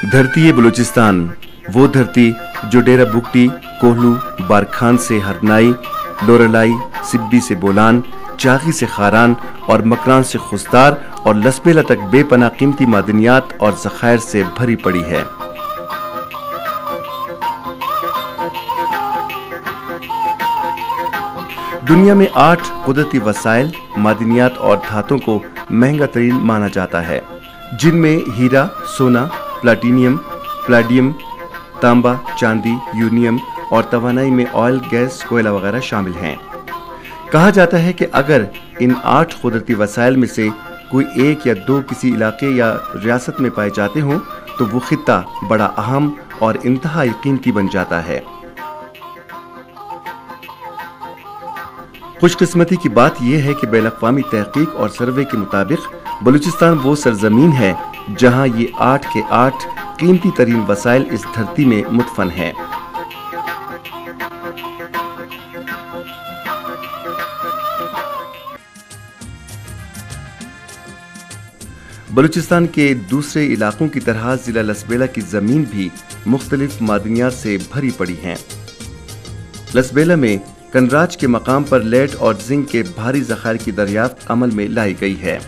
धरती बलूचिस्तान, वो धरती जो डेरा बुगटी, कोहलू, बारखान से हरनाई, लोरलाई, सिब्बी से बोलान, चागी से खारान और मकरान से खुस्तार और लसबेला तक बेपनाह कीमती मादनियात और ज़खायर से भरी पड़ी है। दुनिया में 8 कुदरती वसाइल, मादनियात और धातों को महंगा तरीन माना जाता है, जिनमें हीरा, सोना, प्लाटीनियम, प्लाडियम, तांबा, चांदी, यूरेनियम और तवानाई में ऑयल, गैस, कोयला वगैरह शामिल हैं। कहा जाता है कि अगर इन 8 कुदरती वसाइल में से कोई एक या दो किसी इलाके या रियासत में पाए जाते हों तो वो खित्ता बड़ा अहम और इंतहाई कीमती बन जाता है। खुशकिस्मती की बात यह है कि बैनुल-अक़वामी तहकीक और सर्वे के मुताबिक बलूचिस्तान वो सरजमीन है जहां ये 8 के 8 कीमती तरीन वसाइल इस धरती में मुदफन हैं। बलूचिस्तान के दूसरे इलाकों की तरह जिला लसबेला की जमीन भी मुख्तलिफ मादनियात से भरी पड़ी है। लसबेला में कनराज के मकाम पर लेड और जिंक के भारी ज़खायर की दरियाफ्त अमल में लाई गई है।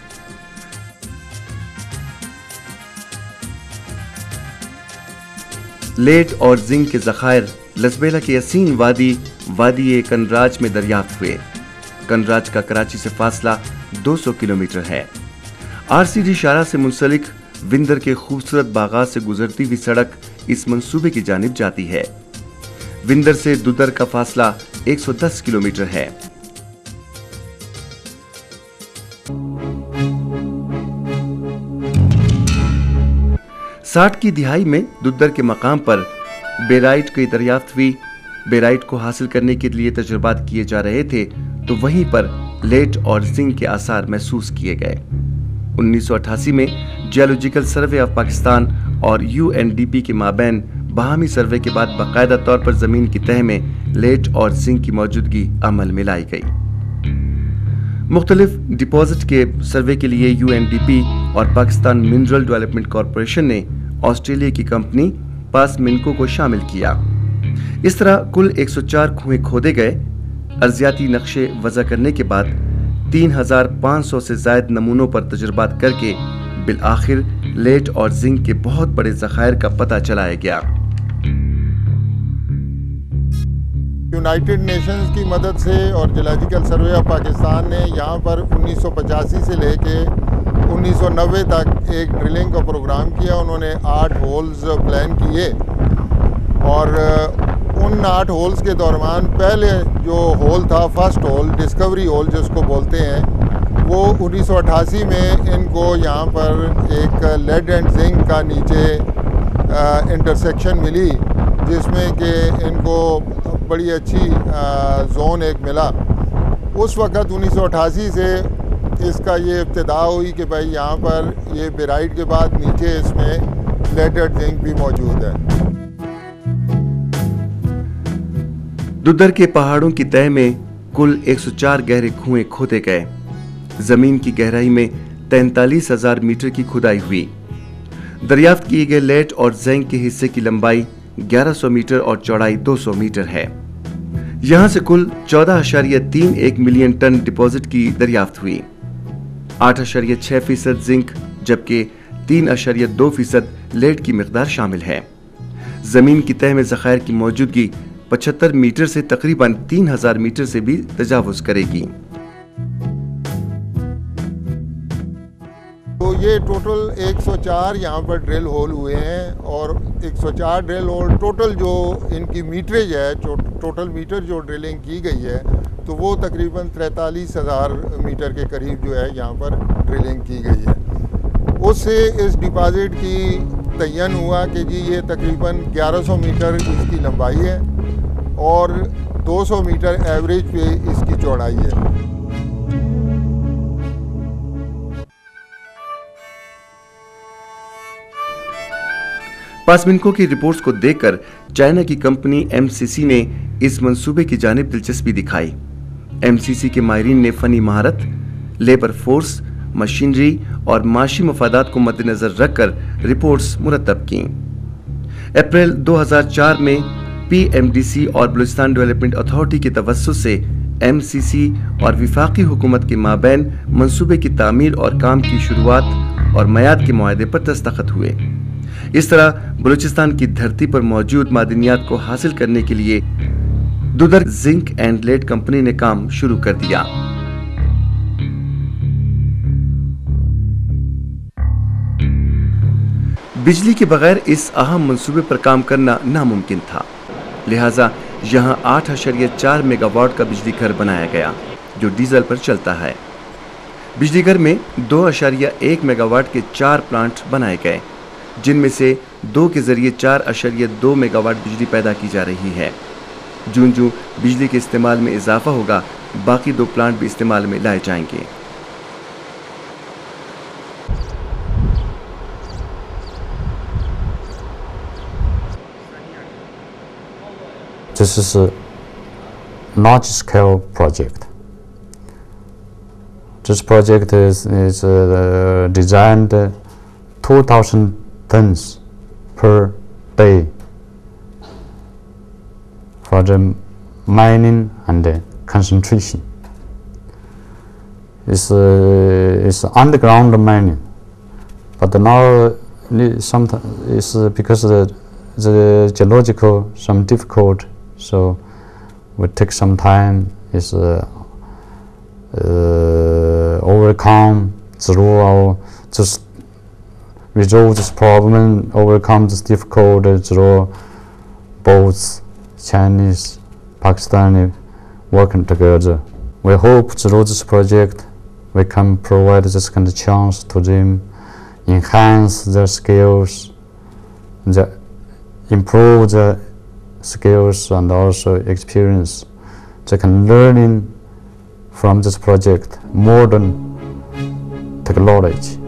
लेड और जिंक के ज़खायर लसबेला के असीम वादी कनराज में दरियाफ्त हुए। कनराज का कराची से फासला 200 किलोमीटर है। आरसीडी शारा से मुंसलिक विंदर के खूबसूरत बागात से गुजरती हुई सड़क इस मंसूबे की जानिब जाती है। विंदर से दुदर का फासला 110 किलोमीटर है। साठ की दिहाई में दुद्दर के मकाम पर बेराइट की दरियाफ्त हुई। बेराइट को हासिल करने के लिए तजुर्बात किए जा रहे थे तो वहीं पर लेड और जिंक के आसार महसूस किए गए। 1988 में जियोलॉजिकल सर्वे ऑफ पाकिस्तान और यूएनडीपी के माबैन बाहमी सर्वे के बाद बाकायदा तौर पर जमीन की तह में लेड और जिंक की मौजूदगी अमल में लाई गई। मुख्तलिफ डिपॉजिट के सर्वे के लिए यूएनडीपी और पाकिस्तान मिनरल डेवलपमेंट कॉरपोरेशन ने ऑस्ट्रेलिया की कंपनी पासमिनको को शामिल किया। इस तरह कुल 104 कुएं खोदे गए। अर्जियाती नक्शे वज़ा करने के बाद 3500 से ज़ायद नमूनों पर तजुर्बात करके बिल आखिर लेड और जिंक के बहुत बड़े ज़खायर का पता चलाया गया। यूनाइटेड नेशंस की मदद से और जियोलॉजिकल सर्वे ऑफ पाकिस्तान ने यहाँ पर 1985 से लेके 1990 तक एक ड्रिलिंग का प्रोग्राम किया। उन्होंने 8 होल्स प्लान किए और उन 8 होल्स के दौरान पहले जो होल था, फर्स्ट होल, डिस्कवरी होल जिसको बोलते हैं, वो 1988 में इनको यहाँ पर एक लेड एंड जिंक का नीचे इंटरसेक्शन मिली, जिसमें कि इनको बड़ी अच्छी जोन एक मिला। उस वक़्त 1988 से इसका ये इब्तिदा हुई कि भाई यहाँ पर ये बेराइट के बाद नीचे इसमें लेड एंड जिंक भी मौजूद है। दुद्दर के पहाड़ों की तह में कुल 104 गहरे कुएं खोदे गए। जमीन की गहराई में 43,000 मीटर की खुदाई हुई। दरियाफ्त किए गए लेड और जिंक के हिस्से की लंबाई 1100 मीटर और चौड़ाई 200 मीटर है। यहां से कुल 14.31 मिलियन टन डिपॉजिट की दरियाफ्त हुई। 8.6% जिंक जबकि 3.2% लेड की मिकदार शामिल है। जमीन की तह में ज़खायर की मौजूदगी 75 मीटर से तकरीबन 3000 मीटर से भी तजावुज करेगी। तो ये टोटल 104 यहाँ पर ड्रिल होल हुए हैं और 104 ड्रिल होल टोटल जो इनकी मीटरेज है, टोटल मीटर जो ड्रिलिंग की गई है, तो वो तकरीबन 43,000 मीटर के करीब जो है यहाँ पर ड्रिलिंग की गई है। उससे इस डिपॉजिट की तयन हुआ कि जी ये तकरीबन 1100 मीटर इसकी लंबाई है और 200 मीटर एवरेज पे इसकी चौड़ाई है। पासमिनको की रिपोर्ट्स को देखकर चाइना की कंपनी एमसीसी ने इस मंसूबे की जानिब दिलचस्पी दिखाई। एमसीसी के माहिरीन ने फनी महारत, लेबर फोर्स, मशीनरी और माशी मफादात को मद्देनजर रखकर रिपोर्ट्स मुरतब की। अप्रैल 2004 में PMDC और बलूचिस्तान डेवलपमेंट अथॉरिटी के तवस्सुत से MCC और विफाकी हुकूमत के माबैन मंसूबे की तामीर और काम की शुरुआत और मयाद के मुआहदे पर दस्तखत हुए। इस तरह बलूचिस्तान की धरती पर मौजूद मादनियात को हासिल करने के लिए Duddar zinc and lead company ने काम शुरू कर दिया। बिजली के बगैर इस अहम मंसूबे पर काम करना नामुमकिन था, लिहाजा यहां 8.4 मेगावाट का बिजली घर बनाया गया जो डीजल पर चलता है। बिजली घर में 2.1 मेगावाट के 4 प्लांट बनाए गए, जिनमें से 2 के जरिए 4.2 मेगावाट बिजली पैदा की जा रही है। जूं बिजली के इस्तेमाल में इजाफा होगा, बाकी 2 प्लांट भी इस्तेमाल में लाए जाएंगे। This is a large-scale project. This project is designed 2,000 tons per day for the mining and the concentration. It's underground mining, but now sometimes it's because the geological some difficult, so will take some time. Is overcome through our just resolve this problem, overcome this difficult through both Chinese, Pakistani working together. We hope through this project we can provide this kind of chance to them, enhance their skills, improve their skills and also experience. They can learn from this project modern technology.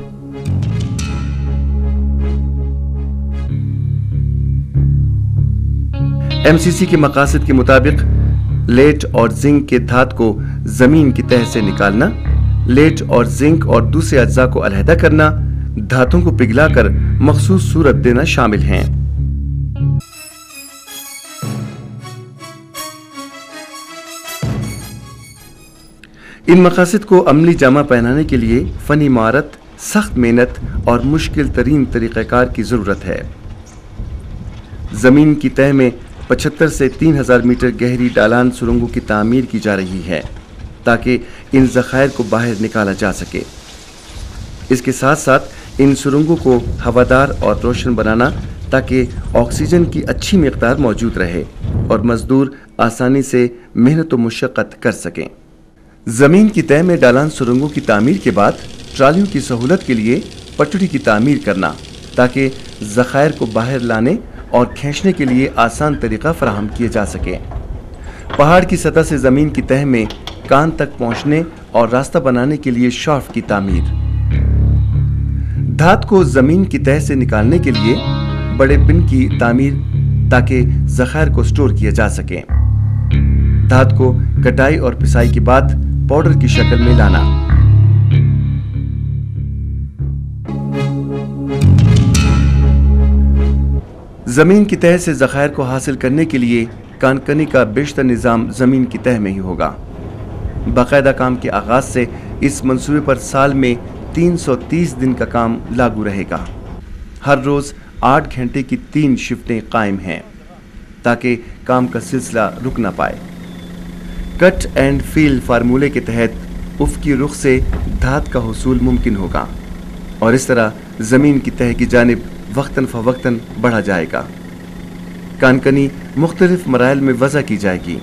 MCC के मकासद के मुताबिक lead और zinc के धात को जमीन की तह से निकालना, लेड और जिंक और दूसरे अज्जा को अलहदा करना, धातों को पिघलाकर मखसूस सूरत देना शामिल हैं। इन मकासद को अमली जामा पहनाने के लिए फनी महारत, सख्त मेहनत और मुश्किल तरीन तरीक़ाकार की जरूरत है। जमीन की तह में 75 से 3000 मीटर गहरी डालान सुरंगों की तामीर की जा रही है ताकि इन ज़खायर को बाहर निकाला जा सके। इसके साथ साथ इन सुरंगों को हवादार और रोशन बनाना ताकि ऑक्सीजन की अच्छी मिक़दार मौजूद रहे और मजदूर आसानी से मेहनत व मुशक्क़त कर सकें। ज़मीन की तह में डालान सुरंगों की तामीर के बाद ट्रालियों की सहूलत के लिए पटड़ी की तामीर करना ताकि ज़खायर को बाहर लाने और खींचने के लिए आसान तरीका फराहम किए जा सके। पहाड़ की सतह से ज़मीन की तह में कान तक पहुंचने और रास्ता बनाने के लिए शाफ्ट की तामीर। धात को ज़मीन की तह से निकालने के लिए बड़े बिन की तामीर ताकि ज़खायर को स्टोर किया जा सके। धात को कटाई और पिसाई के बाद पाउडर की शक्ल में लाना। जमीन की तह से ज़खायर को हासिल करने के लिए कानकनी का बेशतर निज़ाम ज़मीन की तह में ही होगा। बाकायदा काम के आगाज से इस मंसूबे पर साल में 330 दिन का काम लागू रहेगा। हर रोज़ 8 घंटे की 3 शिफ्टें कायम हैं ताकि काम का सिलसिला रुक ना पाए। कट एंड फील फार्मूले के तहत उफ़क़ी रुख से धात का हुसूल मुमकिन होगा और इस तरह ज़मीन की तह की जानिब वक्तन फ़वक्तन बढ़ा जाएगा। कानकनी मुख्तलिफ मराइल में वज़ा की जाएगी।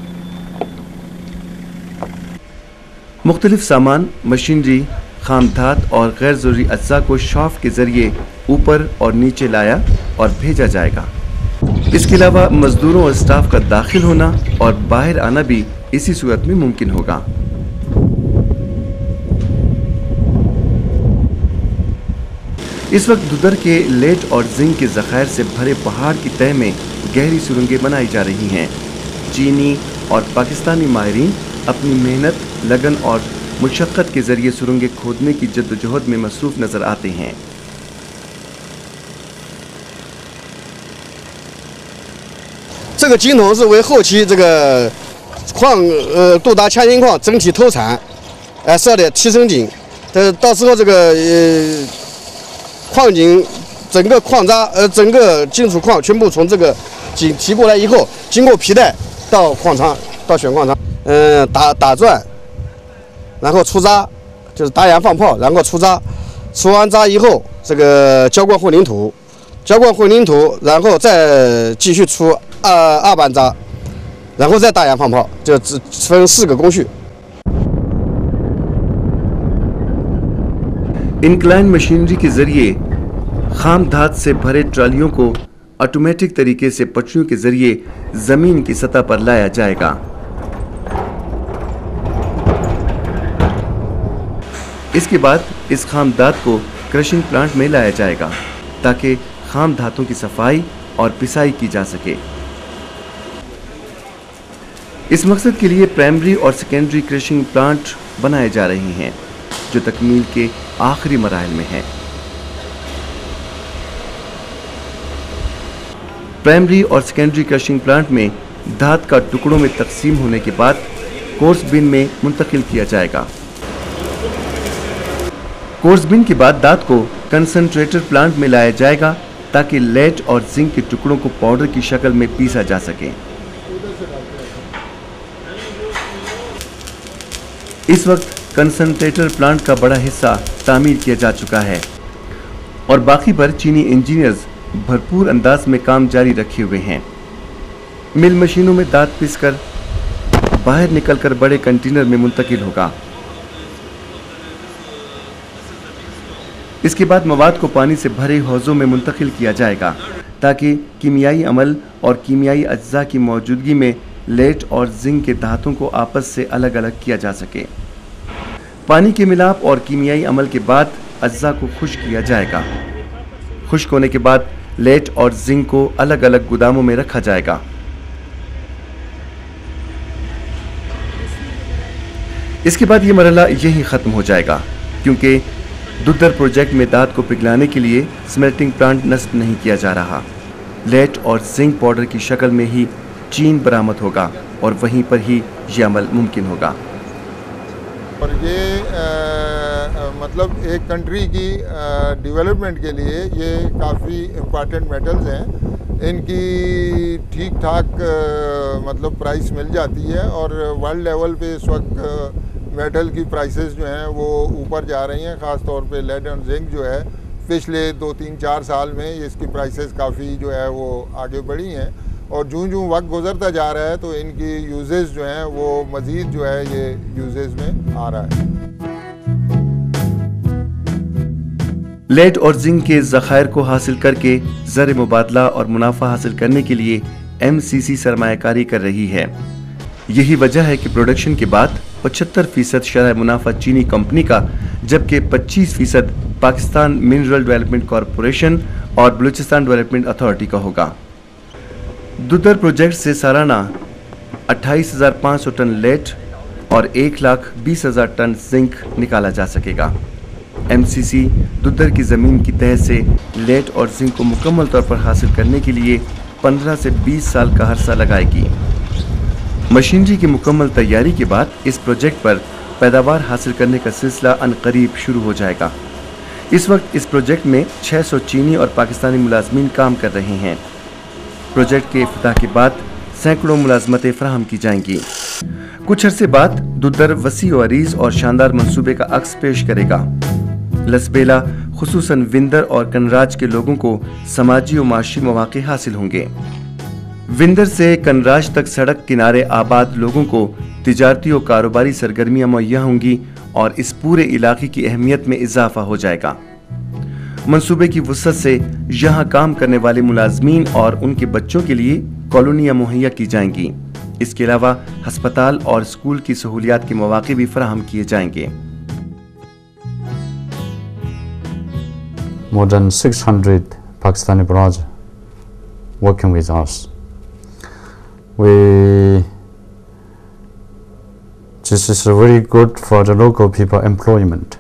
मुख्तलिफ सामान, मशीनरी, खाम धात और गैर ज़रूरी अज्जा को शाफ्ट के ज़रिए ऊपर और नीचे लाया और भेजा जाएगा। इसके अलावा मजदूरों और स्टाफ का दाखिल होना और बाहर आना भी इसी सूरत में मुमकिन होगा। इस वक्त दुदर के लेड और जिंक के ज़खायर से भरे पहाड़ की तह में गहरी सुरंगें बनाई जा रही हैं। चीनी और पाकिस्तानी माहिरीन अपनी मेहनत, लगन और मुशक्क़त के ज़रिए सुरंगें खोदने की जद्दोजहद में मसरूफ़ नज़र आते हैं। 这个井筒是为后期这个杜达强锌矿整体投产设的提升井，到时候这个矿井整个矿渣整个金属矿全部从这个井提过来以后，经过皮带到矿场到选矿场，打钻，然后出渣，就是打眼放炮，然后出渣，出完渣以后这个浇灌混凝土，然后再继续出二班渣，然后再打眼放炮，就只分4个工序。 इंक्लाइन मशीनरी के जरिए खाम धात से भरे ट्रालियों को ऑटोमेटिक तरीके से पटरियों के जरिए जमीन की सतह पर लाया जाएगा। इसके बाद इस खाम धात को क्रशिंग प्लांट में लाया जाएगा ताकि खाम धातों की सफाई और पिसाई की जा सके। इस मकसद के लिए प्राइमरी और सेकेंडरी क्रशिंग प्लांट बनाए जा रहे हैं जो तकमील के आखिरी मराहल में है। प्राइमरी और सेकेंडरी क्रशिंग प्लांट में धात का टुकड़ों में तकसीम होने के बाद कोर्स बिन में मुंतकिल किया जाएगा। कोर्स बिन के बाद धात को कंसंट्रेटर प्लांट में लाया जाएगा ताकि लेड और जिंक के टुकड़ों को पाउडर की शक्ल में पीसा जा सके। इस वक्त कंसंट्रेटर प्लांट का बड़ा हिस्सा तामीर किया जा चुका है और बाकी पर चीनी इंजीनियर्स भरपूर अंदाज में काम जारी रखे हुए हैं। मिल मशीनों में दांत पीसकर बाहर निकलकर बड़े कंटेनर में मुंतकिल होगा। इसके बाद मवाद को पानी से भरे हौजों में मुंतकिल किया जाएगा ताकि कीमियाई अमल और कीमियाई अज्जा की मौजूदगी में लेड और जिंक के धातों को आपस से अलग अलग किया जा सके। पानी के मिलाप और कीमियाई अमल के बाद अज्जा को खुश्क किया जाएगा। खुश्क होने के बाद लेड और जिंक को अलग अलग गोदामों में रखा जाएगा। इसके बाद ये मरहला यही ख़त्म हो जाएगा क्योंकि दुद्दर प्रोजेक्ट में दांत को पिघलाने के लिए स्मेल्टिंग प्लांट नस्ब नहीं किया जा रहा। लेड और जिंक पाउडर की शक्ल में ही चीन बरामद होगा और वहीं पर ही ये अमल मुमकिन होगा। और ये मतलब एक कंट्री की डेवलपमेंट के लिए ये काफ़ी इम्पॉर्टेंट मेटल्स हैं। इनकी ठीक ठाक मतलब प्राइस मिल जाती है और वर्ल्ड लेवल पे इस वक्त मेटल की प्राइसेस जो हैं वो ऊपर जा रही हैं। ख़ास तौर पे लेड एंड जिंक जो है पिछले 2-3-4 साल में इसकी प्राइसेस काफ़ी जो है वो आगे बढ़ी हैं और जूं वक्त गुजरता जा रहा है तो इनकी यूजेस जो हैं वो मज़ीद जो है ये यूजेस में आ रहा है। लेड और जिंक के ज़खायर को हासिल करके ज़र मुबादला और मुनाफा हासिल करने के लिए MCC सरमायाकारी कर रही है। यही वजह है कि प्रोडक्शन के बाद 75% शरह मुनाफा चीनी कंपनी का जबकि 25% पाकिस्तान मिनरल डेवलपमेंट कॉरपोरेशन और बलूचिस्तान डेवलपमेंट अथॉरिटी का होगा। दुद्दर प्रोजेक्ट से सालाना 28,500 टन लेड और 1,20,000 टन जिंक निकाला जा सकेगा। MCC दुद्दर की ज़मीन की तह से लेड और जिंक को मुकम्मल तौर पर हासिल करने के लिए 15 से 20 साल का अरसा लगाएगी। मशीनरी की मुकम्मल तैयारी के बाद इस प्रोजेक्ट पर पैदावार हासिल करने का सिलसिला अनकरीब शुरू हो जाएगा। इस वक्त इस प्रोजेक्ट में 600 चीनी और पाकिस्तानी मुलाजमीन काम कर रहे हैं। प्रोजेक्ट के इफ्तिताह के बाद सैकड़ों मुलाजमतें फराहम की जाएंगी। कुछ अरसे बाद दुद्दर वसी और अरीज और शानदार मंसूबे का अक्स पेश करेगा। लसबेला खुसूसन विंदर और कनराज के लोगों को समाजी और माशी मौके हासिल होंगे। विंदर से कनराज तक सड़क किनारे आबाद लोगों को तिजारती और कारोबारी सरगर्मियां मुहैया होंगी और इस पूरे इलाके की अहमियत में इजाफा हो जाएगा। मंसूबे की वुसअत से यहाँ काम करने वाले मुलाजमीन और उनके बच्चों के लिए कॉलोनियाँ मुहैया की जाएंगी। इसके अलावा हस्पताल और स्कूल की सहूलियात के मौके भी फराहम किए जाएंगे। More than 600 Pakistani brothers working with us. This is very good for the local people employment.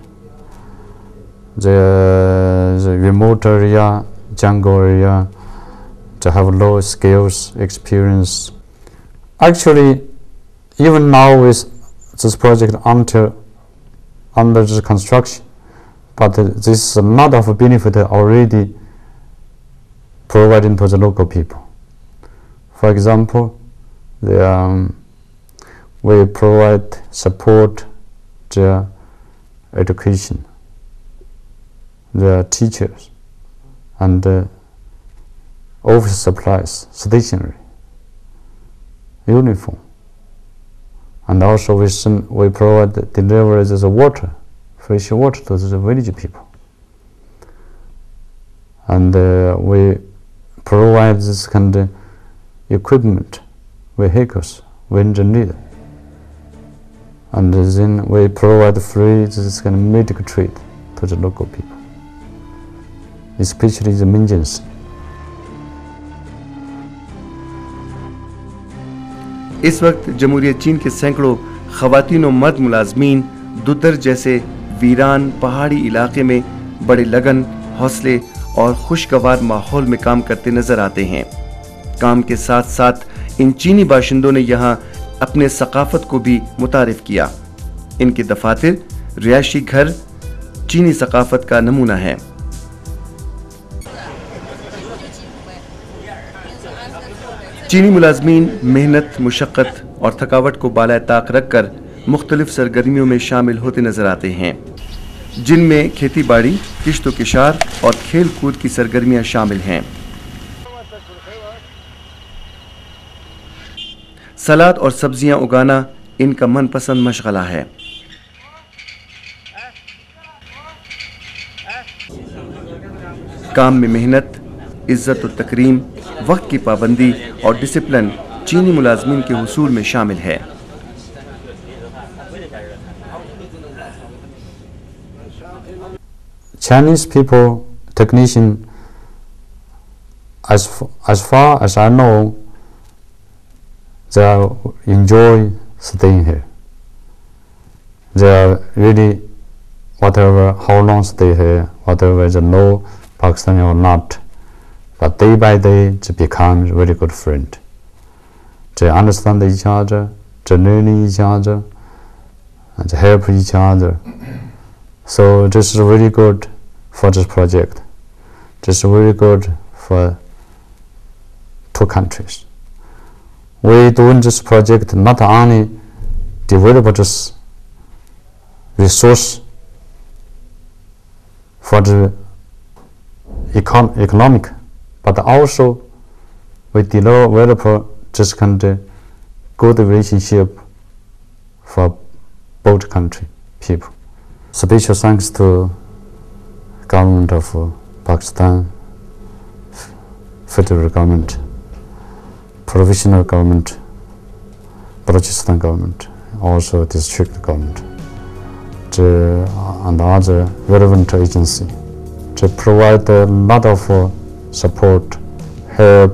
The remote area, jungle area, to have low skills, experience. Actually, even now with this project under the construction, but this is a lot of benefit already providing to the local people. For example, we provide support their education, their teachers, and office supplies, stationery, uniform, and also we provide deliver the water, fresh water to the village people, and we provide this kind of equipment, vehicles when they need, and then we provide free this kind of medical treat to the local people, especially the emergency. इस वक्त जमहूरियत चीन के सैकड़ों ख़वातीन और मर्द मुलाजमीन दुद्दर जैसे वीरान पहाड़ी इलाके में बड़े लगन, हौसले और खुशगवार माहौल में काम करते नजर आते हैं। काम के साथ साथ इन चीनी बाशिंदों ने यहाँ अपने सकाफत को भी मुतारिफ किया। इनके दफातर, रिहायशी घर चीनी सकाफत का नमूना है। चीनी मुलाजमीन मेहनत, मुशक्क़त और थकावट को बालाए ताक रखकर मुख्तलिफ सरगर्मियों में शामिल होते नजर आते हैं, जिनमें खेती बाड़ी, किश्तो किशार और खेल कूद की सरगर्मियां शामिल हैं। सलाद और सब्जियां उगाना इनका मनपसंद मशगला है। काम में मेहनत, इज्जत और तकरीम, वक्त की पाबंदी और डिसिप्लिन चीनी मुलाजमीन के हुसूल में शामिल है। Chinese people, technician, as far as I know, they enjoy staying here. They are really, whatever, how long stay here, whatever they know Pakistani or not, but day by day they become really good friend. They understand each other, they learn each other, and they help each other. So this is really good for this project. This is really good for two countries. We doing this project not only develop this resource for the economic, but also we develop this kind of good relationship for both country people. Special thanks to government of Pakistan, federal government, provisional government, Balochistan government, also district government, and other relevant agency. They provide a lot of support, help.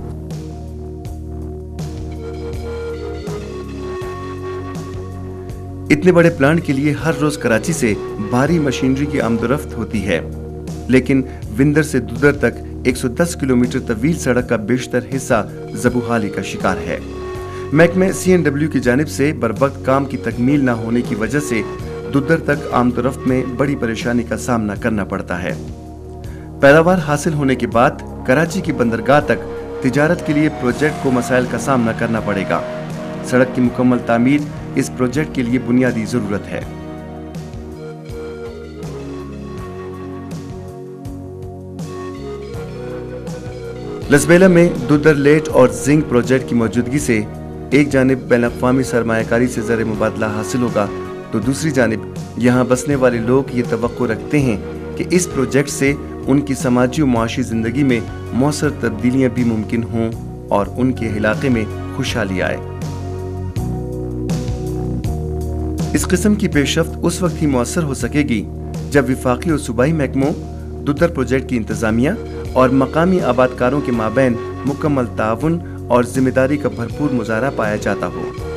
इतने बड़े plant के लिए हर रोज कराची से भारी machinery की आमदोरफ्त होती है, लेकिन विंदर से दुद्दर तक 110 किलोमीटर तवील सड़क का बेशतर हिस्सा ज़बूहाली का शिकार है। महकमे CNW की जानिब से बरवक्त काम की तकमील न होने की वजह से दुद्दर तक आमदोरफ्त में बड़ी परेशानी का सामना करना पड़ता है। पैदावार हासिल होने के बाद कराची की बंदरगाह तक तिजारत के लिए प्रोजेक्ट को मसाइल का सामना करना पड़ेगा। सड़क की मुकम्मल तामीर इस प्रोजेक्ट के लिए बुनियादी जरूरत है। लसबेला में दुद्दर लेड और जिंक प्रोजेक्ट की मौजूदगी से एक जानिब बैनुल-अक़वामी सरमायाकारी से ज़र मुबादला हासिल होगा, तो दूसरी जानिब यहाँ बसने वाले लोग ये तवक्को रखते हैं कि इस प्रोजेक्ट से उनकी समाजी और मुआशी ज़िंदगी में मौसर तब्दीलियाँ भी मुमकिन हों और उनके इलाके में खुशहाली आए। इस किस्म की पेशरफ्त उस वक्त ही मुअस्सर हो सकेगी जब विफाकी और सूबाई महकमों, दुद्दर प्रोजेक्ट की इंतजामिया और मकामी आबादकारों के माबैन मुकम्मल ताउन और जिम्मेदारी का भरपूर मुजाहरा पाया जाता हो।